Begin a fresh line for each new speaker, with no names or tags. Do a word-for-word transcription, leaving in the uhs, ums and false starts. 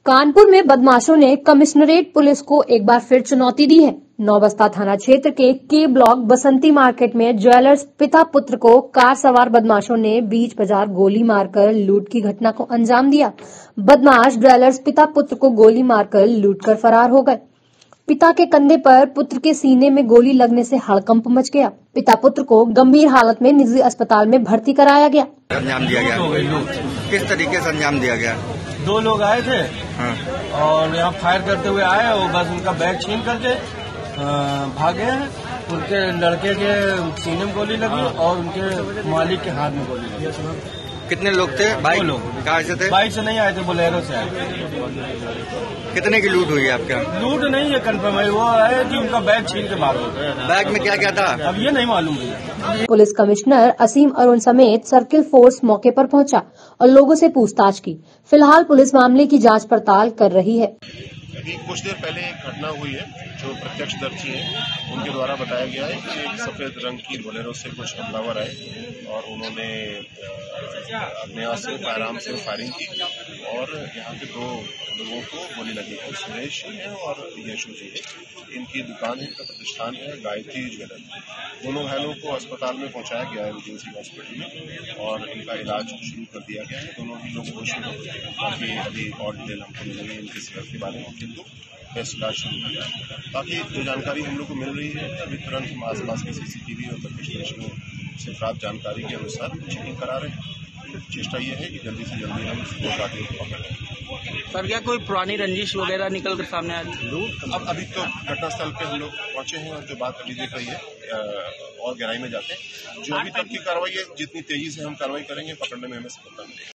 कानपुर में बदमाशों ने कमिश्नरेट पुलिस को एक बार फिर चुनौती दी है। नौबस्ता थाना क्षेत्र के के ब्लॉक बसंती मार्केट में ज्वेलर्स पिता पुत्र को कार सवार बदमाशों ने बीच बाजार गोली मारकर लूट की घटना को अंजाम दिया। बदमाश ज्वेलर्स पिता पुत्र को गोली मारकर लूट कर फरार हो गए। पिता के कंधे पर पुत्र के सीने में गोली लगने से हड़कंप मच गया। पिता पुत्र को गंभीर हालत में निजी अस्पताल में भर्ती कराया गया।
अंजाम दिया गया किस तरीके से अंजाम दिया गया?
दो लोग आए थे
हाँ।
और यहाँ फायर करते हुए आए और बस उनका बैग छीन करके भागे हैं। उनके लड़के के सीने में गोली लगी और उनके मालिक के हाथ में गोली लगी।
कितने लोग थे? बाइक
लोग।
कार से थे?
बाइक से नहीं आए थे, बोलेरो से आए।
कितने की लूट हुई है आपके?
लूट नहीं है कंफर्म है, वो है कि उनका बैग छीन के मारो।
बैग में क्या क्या था
अब ये नहीं मालूम है।
पुलिस कमिश्नर असीम अरुण समेत सर्किल फोर्स मौके पर पहुंचा और लोगों से पूछताछ की। फिलहाल पुलिस मामले की जांच पड़ताल कर रही है।
अभी कुछ देर पहले एक घटना हुई है जो प्रत्यक्षदर्शी है उनके द्वारा बताया गया है कि एक सफेद रंग की बोलेरो से कुछ हमलावर आए और उन्होंने अग्नेयास्त्र से फायरआर्म से फायरिंग की और यहाँ के दो लोगों को गोली लगी है। सुरेश है और यशु जी है। इनकी दुकान है, प्रतिष्ठान है गायत्री ज्वेलर। दोनों घायलों को अस्पताल में पहुंचाया गया है रेजेंसी हॉस्पिटल में और इनका इलाज शुरू कर दिया गया है। दोनों ही लोग होश में बाकी अभी और डिटेल हमको मिल रही है इनके सेहत के बारे में, किंतु टेस्ट इलाज शुरू किया। बाकी जो जानकारी हम लोग को मिल रही है अभी तुरंत हम आस पास के सीसीटीवी और तफ्तीशियों से प्राप्त जानकारी के अनुसार चेकिंग करा रहे हैं। चेष्टा ये है कि जल्दी से जल्दी हम दो अपराधियों को पकड़ लें।
सर, क्या कोई पुरानी रंजिश वगैरह निकल कर सामने आ रही?
अब अभी तो घटनास्थल पे हम लोग पहुंचे हैं और जो बात अभी देख रही है और गहराई में जाते हैं। जो अभी तक की कार्रवाई है, जितनी तेजी से हम कार्रवाई करेंगे पकड़ने में हमें सफलता मिलेगी।